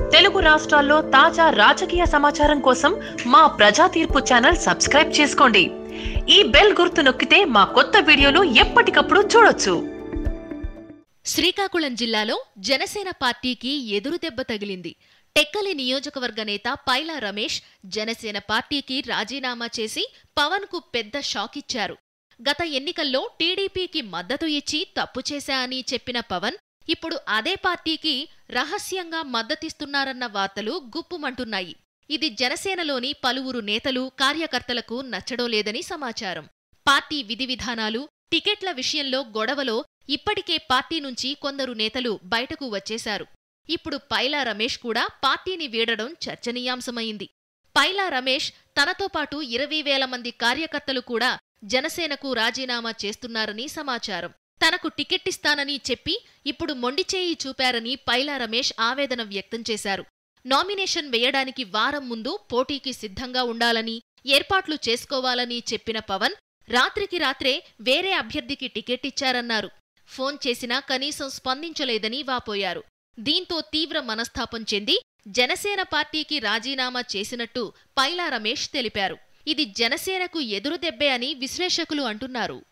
తెలుగు రాష్ట్రాల్లో తాజా రాజకీయ సమాచారం కోసం మా ప్రజా తీర్పు ఛానల్ సబ్స్క్రైబ్ చేసుకోండి. ఈ బెల్ గుర్తు నొక్కితే మా కొత్త వీడియోలు ఎప్పటికప్పుడు చూడొచ్చు. శ్రీకాకుళం జిల్లాలో జనసేన పార్టీకి ఎదురుదెబ్బ తగిలింది. టెక్కలి నియోజకవర్గ నేత పైలా రమేష్ జనసేన పార్టీకి రాజీనామా చేసి పవన్ కు పెద్ద షాక్ ఇచ్చారు. గత ఎన్నికల్లో టీడీపీకి మద్దతు ఇచ్చి తప్పు చేశా అని చెప్పిన పవన్ ఇప్పుడు అదే పార్టీకి రహస్యంగా మద్దతిస్తున్నారన్న వార్తలు గుప్పుమంటున్నాయి. ఇది జనసేనలోని పలువురు నేతలు, కార్యకర్తలకు నచ్చడం లేదని సమాచారం. పార్టీ విధి విధానాలు, టికెట్ల విషయంలో గొడవలో ఇప్పటికే పార్టీ నుంచి కొందరు నేతలు బయటకు వచ్చేశారు. ఇప్పుడు పైలా రమేష్ కూడా పార్టీని వీడడం చర్చనీయాంశమైంది. పైలా రమేష్ తనతో పాటు 20,000 మంది కార్యకర్తలు కూడా జనసేనకు రాజీనామా చేస్తున్నారని సమాచారం. తనకు టికెట్టిస్తానని చెప్పి ఇప్పుడు మొండిచేయి చూపారని పైలా రమేష్ ఆవేదన వ్యక్తం చేశారు. నామినేషన్ వేయడానికి వారం ముందు పోటీకి సిద్ధంగా ఉండాలని, ఏర్పాట్లు చేసుకోవాలని చెప్పిన పవన్ రాత్రికి రాత్రే వేరే అభ్యర్థికి టికెట్ ఇచ్చారన్నారు. ఫోన్ చేసినా కనీసం స్పందించలేదని వాపోయారు. దీంతో తీవ్ర మనస్తాపం చెంది జనసేన పార్టీకి రాజీనామా చేసినట్టు పైలా రమేష్ తెలిపారు. ఇది జనసేనకు ఎదురుదెబ్బే అని విశ్లేషకులు అంటున్నారు.